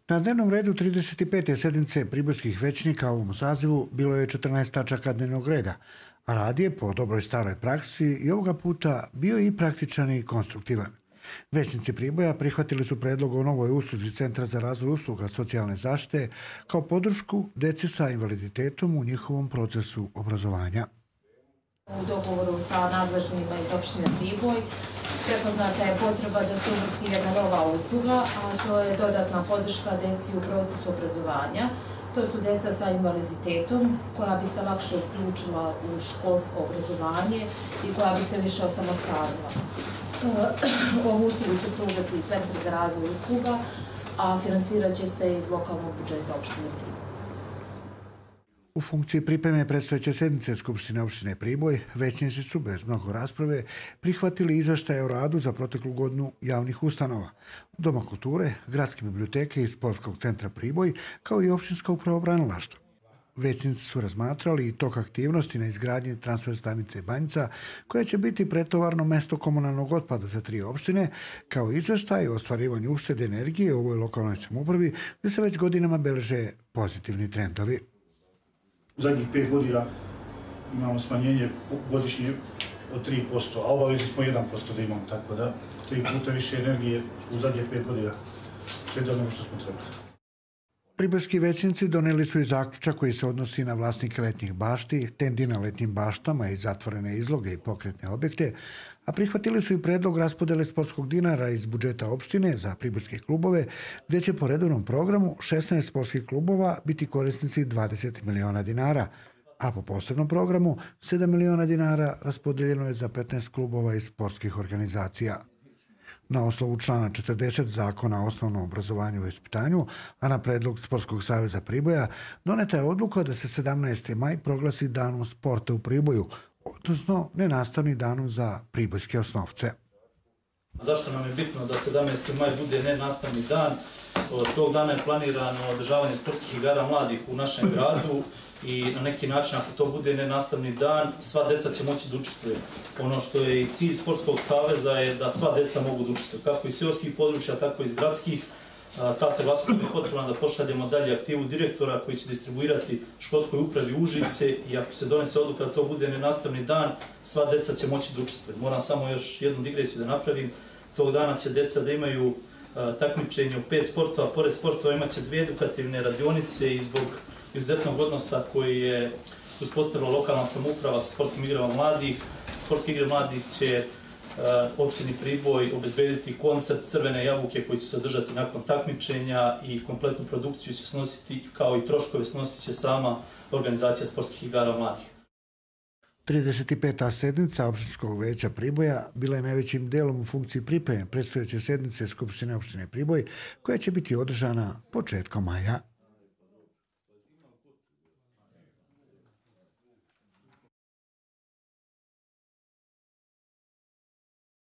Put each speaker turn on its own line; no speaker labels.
Na dnevnom redu 35. sednice pribojskih većnika u ovom sazivu bilo je 14 tačaka dnevnog reda, a rad je po dobroj staroj praksi i ovoga puta bio i praktičan i konstruktivan. Većnici Priboja prihvatili su predlog o novoj usluzi Centra za razvoj usluga socijalne zaštite kao podršku deci sa invaliditetom u njihovom procesu obrazovanja.
U dogovoru sa nadležnima iz opštine Priboj prepoznata je potreba da se uvrsti jedna nova usluga, a to je dodatna podrška deci u procesu obrazovanja. To su deca sa invaliditetom koja bi se lakše uključila u školsko obrazovanje i koja bi se više osamostalila. Ovu uslugu će pružati Centar za razvoj usluga, a finansirat će se iz lokalnog budžeta opštine Priboj.
U funkciji pripreme predstojeće sednice Skupštine opštine Priboj, većnici su bez mnogo rasprave prihvatili izveštaje o radu za proteklu godinu javnih ustanova, Doma kulture, Gradske biblioteke i Sportskog centra Priboj, kao i opštinskog pravobranilaštva. Većnici su razmatrali i tok aktivnosti na izgradnji transfer stanice Banjica, koja će biti pretovarno mesto komunalnog otpada za 3 opštine, kao izveštaj o ostvarivanju uštede energije u ovoj lokalnoj samoupravi, gdje se već godinama beleže pozitivni trendovi.
U zadnjih 5 godina imamo smanjenje godišnje od 3%, a obavezni smo 1% da imamo, tako da 3 puta više energije u zadnje 5 godina, sve do onoga što smo trebali.
Pribojski većnici doneli su i zaključak koji se odnosi na vlasnike letnjih bašti, tendi na letnjim baštama i zatvorene izloge i pokretne objekte, a prihvatili su i predlog raspodele sportskog dinara iz budžeta opštine za pribojske klubove, gdje će po redovnom programu 16 sportskih klubova biti korisnici 20 miliona dinara, a po posebnom programu 7 miliona dinara raspodeljeno je za 15 klubova iz sportskih organizacija. Na osnovu člana 40 Zakona o osnovnom obrazovanju i vaspitanju, a na predlog Sportskog saveza Priboja, doneta je odluka da se 17. maj proglasi danom sporta u Priboju, odnosno nenastavni danom za pribojske osnovce.
Zašto nam je bitno da 17. maj bude nenastavni dan? Od tog dana je planirano održavanje sportskih igara mladih u našem gradu i na neki način, ako to bude nenastavni dan, sva deca će moći da učestvuju. Ono što je i cilj Sportskog saveza je da sva deca mogu da učestvuju, kako iz seoskih područja, tako i iz gradskih. Ta saglasnost je potrebna da pošaljemo dalje aktivu direktora koji će distribuirati školskoj upravi Užice i ako se donese odluka da to bude nenastavni dan, sva deca će moći da učestvuju. Moram samo još jednu digresiju da napravim. Tog dana će deca da imaju takmičenje u 5 sportova, pored sportova imat će 2 edukativne radionice i zbog izuzetnog odnosa koji je uspostavila lokalna samouprava sa sportskim igrama mladih. Sportske igre mladih će opštini Priboj obezbediti koncert Crvene jabuke koji će se održati nakon takmičenja i kompletnu produkciju će snositi, kao i troškove snosit će sama organizacija sportskih igara mladih.
35. sednica opštinskog veća Priboja bila je najvećim delom u funkciji pripreme predstojeće sednice Skupštine opštine Priboj, koja će biti održana početkom maja.